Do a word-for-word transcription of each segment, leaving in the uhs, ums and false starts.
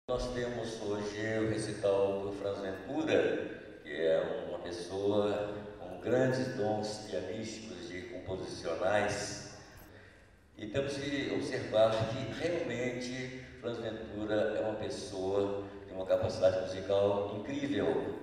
Nós temos hoje o recital do Franz Ventura, que é uma pessoa com grandes dons pianísticos e composicionais, e temos que observar que realmente Franz Ventura é uma pessoa de uma capacidade musical incrível.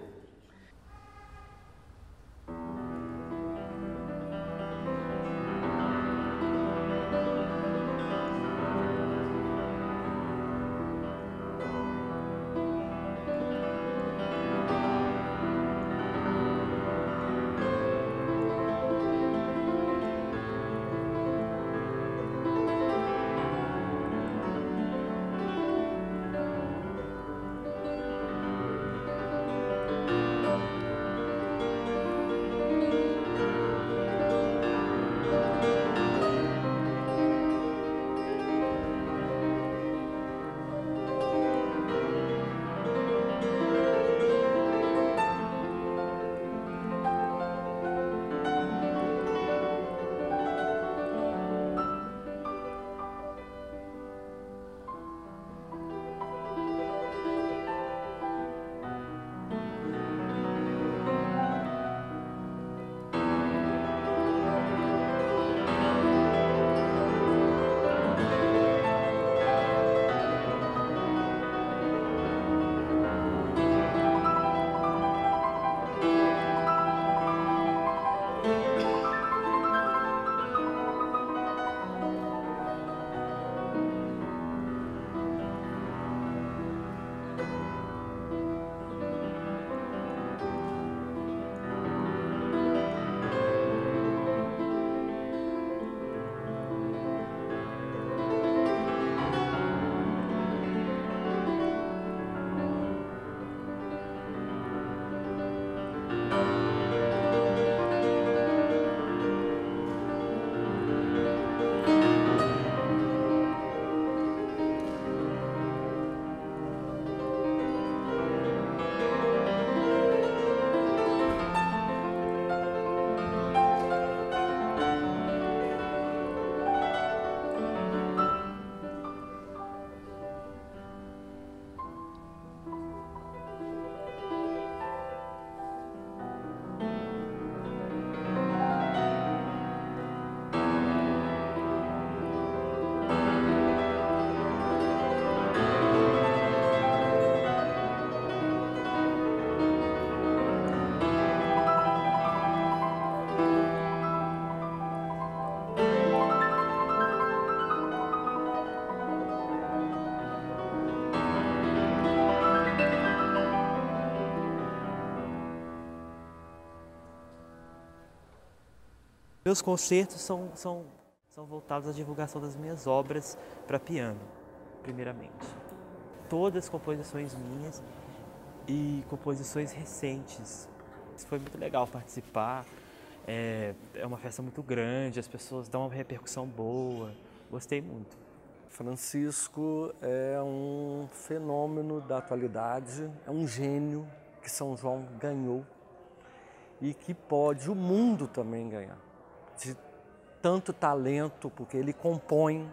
Meus concertos são, são, são voltados à divulgação das minhas obras para piano, primeiramente. Todas composições minhas e composições recentes. Foi muito legal participar, é, é uma festa muito grande, as pessoas dão uma repercussão boa, gostei muito. Francisco é um fenômeno da atualidade, é um gênio que São João ganhou e que pode o mundo também ganhar. De tanto talento, porque ele compõe,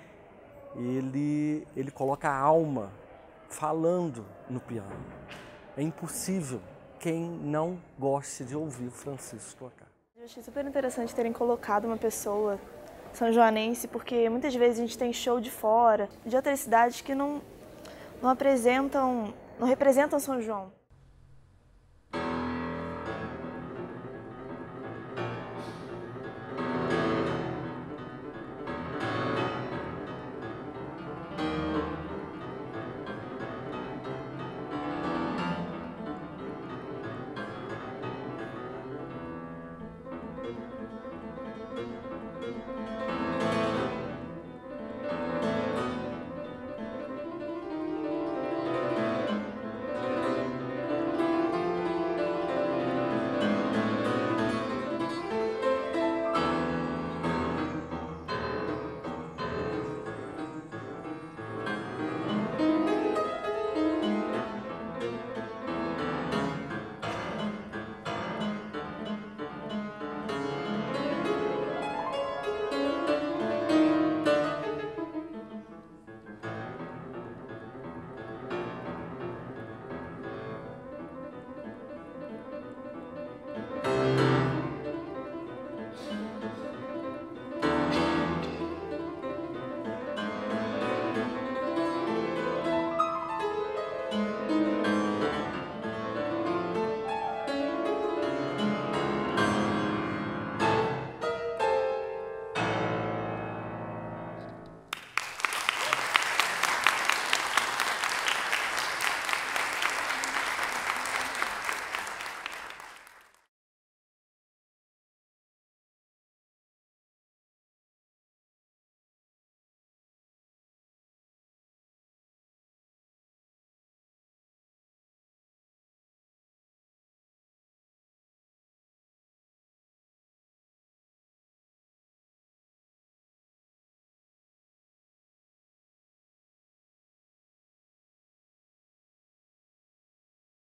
ele, ele coloca a alma falando no piano. É impossível quem não goste de ouvir o Francisco tocar. Eu achei super interessante terem colocado uma pessoa são-joanense, porque muitas vezes a gente tem show de fora, de outras cidades que não, não apresentam, não representam São João.